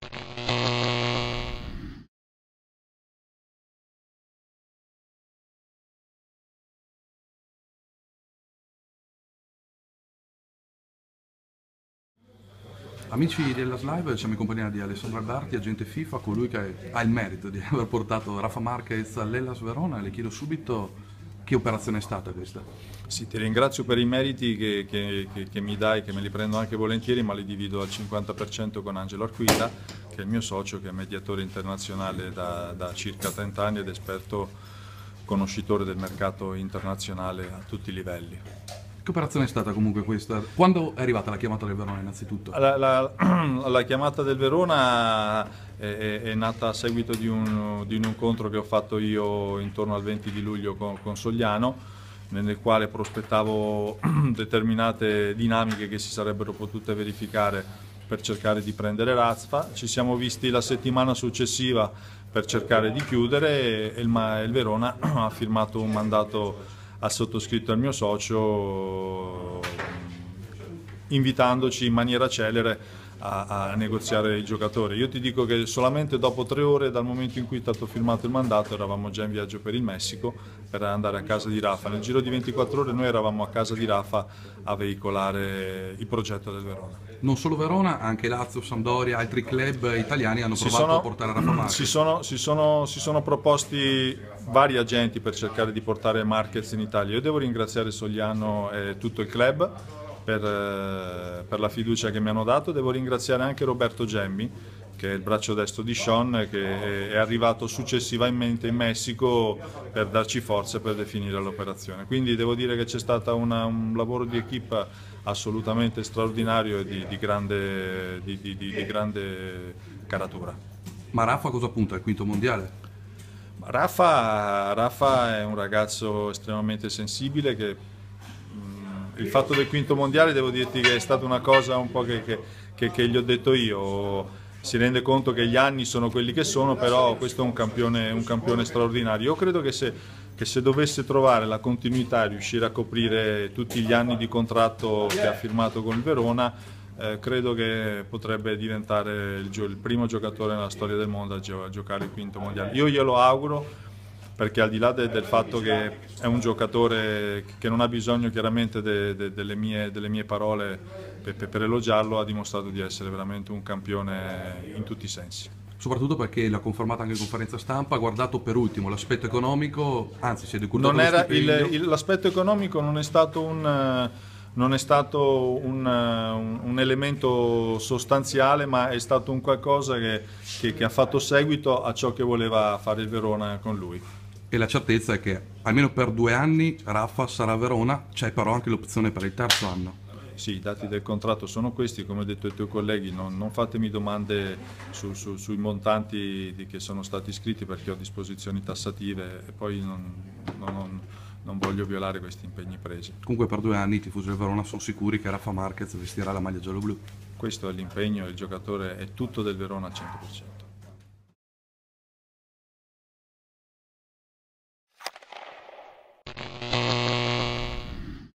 Amici della Live, siamo in compagnia di Alessandro Alberti, agente FIFA, colui che ha il merito di aver portato Rafa Marquez all'Hellas Verona. Le chiedo subito che operazione è stata questa. Sì, ti ringrazio per i meriti che mi dai, che me li prendo anche volentieri, ma li divido al 50% con Angelo Arquita, che è il mio socio, che è mediatore internazionale da circa 30 anni ed esperto conoscitore del mercato internazionale a tutti i livelli. Che operazione è stata comunque questa? Quando è arrivata la chiamata del Verona innanzitutto? La chiamata del Verona è nata a seguito di un incontro che ho fatto io intorno al 20 di luglio con Sogliano, nel quale prospettavo determinate dinamiche che si sarebbero potute verificare per cercare di prendere Razfa. Ci siamo visti la settimana successiva per cercare di chiudere e il Verona ha firmato un mandato al sottoscritto e al mio socio, invitandoci in maniera celere a negoziare il giocatore. Io ti dico che solamente dopo 3 ore dal momento in cui è stato firmato il mandato eravamo già in viaggio per il Messico per andare a casa di Rafa. Nel giro di 24 ore noi eravamo a casa di Rafa a veicolare il progetto del Verona. Non solo Verona, anche Lazio, Sampdoria, altri club italiani hanno provato a portare Rafa Marquez. Si sono proposti vari agenti per cercare di portare Marquez in Italia. Io devo ringraziare Sogliano e tutto il club per la fiducia che mi hanno dato. Devo ringraziare anche Roberto Gemmi, che è il braccio destro di Sean, che è arrivato successivamente in Messico per darci forze per definire l'operazione. Quindi devo dire che c'è stato un lavoro di equipe assolutamente straordinario e di grande caratura. Ma Rafa cosa punta? Al quinto mondiale? Rafa è un ragazzo estremamente sensibile che il fatto del quinto mondiale devo dirti che è stata una cosa un po' che gli ho detto io. Si rende conto che gli anni sono quelli che sono, però questo è un campione straordinario. Io credo che se dovesse trovare la continuità e riuscire a coprire tutti gli anni di contratto che ha firmato con il Verona, credo che potrebbe diventare il primo giocatore nella storia del mondo a giocare il quinto mondiale. Io glielo auguro, perché al di là del fatto che è un giocatore che non ha bisogno chiaramente delle mie parole per elogiarlo, ha dimostrato di essere veramente un campione in tutti i sensi. Soprattutto perché l'ha confermato anche in conferenza stampa, ha guardato per ultimo l'aspetto economico, anzi si è decurtato lo stipendio. L'aspetto economico non è stato un elemento sostanziale, ma è stato un qualcosa che ha fatto seguito a ciò che voleva fare il Verona con lui. E la certezza è che almeno per 2 anni Rafa sarà a Verona, c'è però anche l'opzione per il terzo anno. Sì, i dati del contratto sono questi, come ho detto ai tuoi colleghi, non fatemi domande sui montanti che sono stati iscritti, perché ho disposizioni tassative e poi non voglio violare questi impegni presi. Comunque per 2 anni i tifosi del Verona sono sicuri che Rafa Marquez vestirà la maglia giallo-blu. Questo è l'impegno, il giocatore è tutto del Verona al 100%.